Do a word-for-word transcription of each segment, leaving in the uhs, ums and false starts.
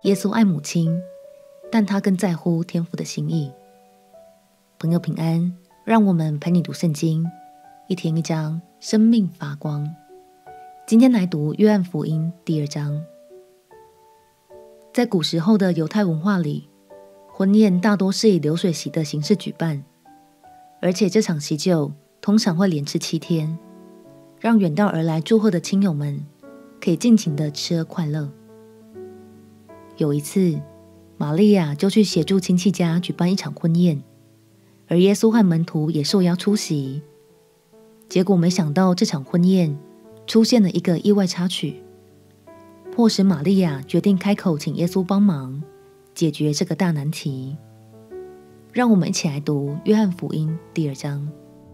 耶稣爱母亲，但他更在乎天父的心意。朋友平安，让我们陪你读圣经，一天一章，生命发光。今天来读约翰福音第二章。在古时候的犹太文化里，婚宴大多是以流水席的形式举办，而且这场喜酒通常会连吃七天，让远道而来祝贺的亲友们可以尽情的吃喝快乐。有一次，玛利亚就去协助亲戚家举办一场婚宴，而耶稣和门徒也受邀出席。结果没想到这场婚宴出现了一个意外插曲，迫使玛利亚决定开口请耶稣帮忙解决这个大难题。让我们一起来读约翰福音第二章。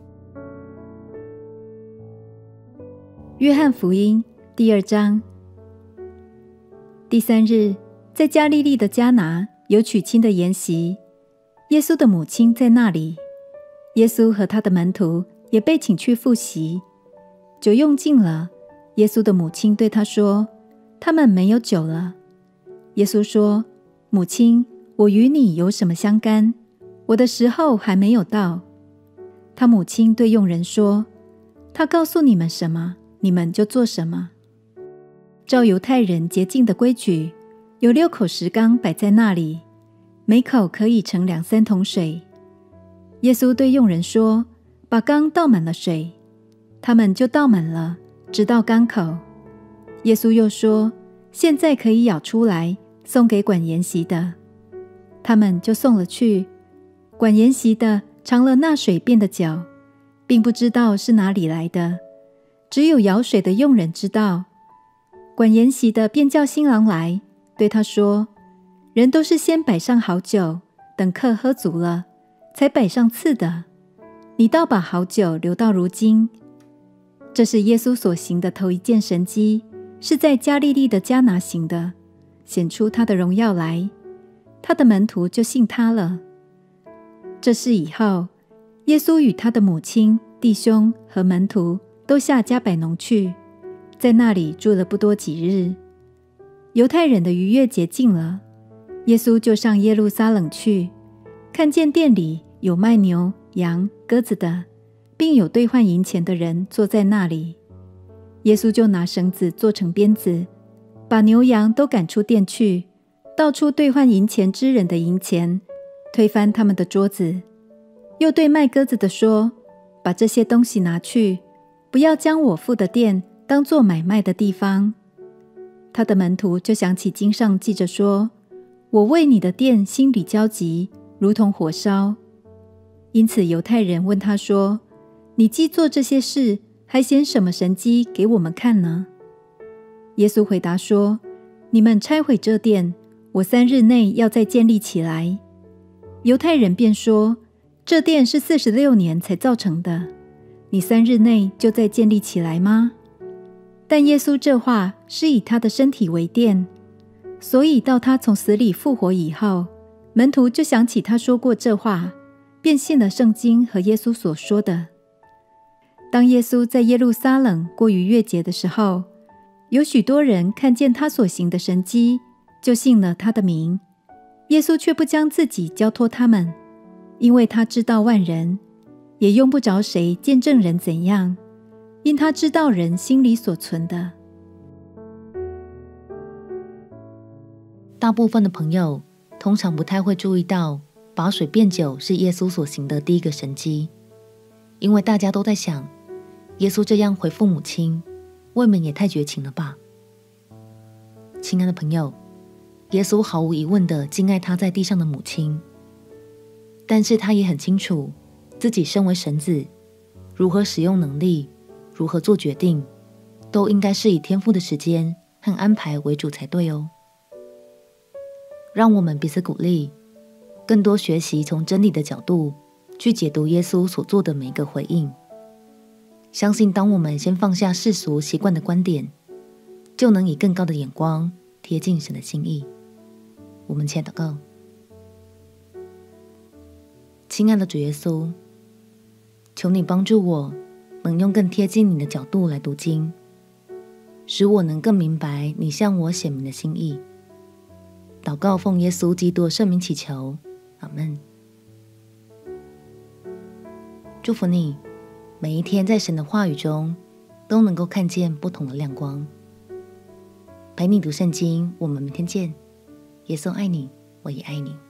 约翰福音第二章。第三日，在加利利的迦拿有娶亲的筵席，耶稣的母亲在那里，耶稣和他的门徒也被请去赴席。酒用尽了，耶稣的母亲对他说：“他们没有酒了。”耶稣说：“母亲，我与你有什么相干？我的时候还没有到。”他母亲对佣人说：“他告诉你们什么，你们就做什么。”照犹太人洁净的规矩，有六口石缸摆在那里，每口可以盛两三桶水。耶稣对佣人说：“把缸倒满了水。”他们就倒满了，直到缸口。耶稣又说：“现在可以舀出来，送给管筵席的。”他们就送了去。管筵席的尝了那水变的酒，并不知道是哪里来的，只有舀水的佣人知道。管筵席的便叫新郎来，对他说：“人都是先摆上好酒，等客喝足了，才摆上次的。你倒把好酒留到如今。”这是耶稣所行的头一件神迹，是在加利利的迦拿行的，显出他的荣耀来。他的门徒就信他了。这事以后，耶稣与他的母亲、弟兄和门徒都下迦百农去，在那里住了不多几日。犹太人的逾越节近了，耶稣就上耶路撒冷去，看见店里有卖牛、羊、鸽子的，并有兑换银钱的人坐在那里。耶稣就拿绳子做成鞭子，把牛羊都赶出店去，倒出兑换银钱之人的银钱，推翻他们的桌子。又对卖鸽子的说：“把这些东西拿去，不要将我父的店当作买卖的地方。”他的门徒就想起经上记着说：“我为你的店心里焦急，如同火烧。”因此犹太人问他说：“你既做这些事，还显什么神迹给我们看呢？”耶稣回答说：“你们拆毁这殿，我三日内要再建立起来。”犹太人便说：“这殿是四十六年才造成的，你三日内就再建立起来吗？”但耶稣这话是以他的身体为殿，所以到他从死里复活以后，门徒就想起他说过这话，便信了圣经和耶稣所说的。当耶稣在耶路撒冷过逾越节的时候，有许多人看见他所行的神迹，就信了他的名。耶稣却不将自己交托他们，因为他知道万人，也用不着谁见证人怎样，因他知道人心里所存的。 大部分的朋友通常不太会注意到把水变酒是耶稣所行的第一个神迹，因为大家都在想，耶稣这样回复母亲，未免也太绝情了吧。亲爱的朋友，耶稣毫无疑问地敬爱他在地上的母亲，但是他也很清楚自己身为神子，如何使用能力，如何做决定，都应该是以天父的时间和安排为主才对哦。让我们彼此鼓励，更多学习从真理的角度去解读耶稣所做的每一个回应。相信当我们先放下世俗习惯的观点，就能以更高的眼光贴近神的心意。我们且祷告。亲爱的主耶稣，求你帮助我能用更贴近你的角度来读经，使我能更明白你向我显明的心意。 祷告奉耶稣基督的圣名祈求，阿们。祝福你，每一天在神的话语中都能够看见不同的亮光。陪你读圣经，我们明天见。耶稣爱你，我也爱你。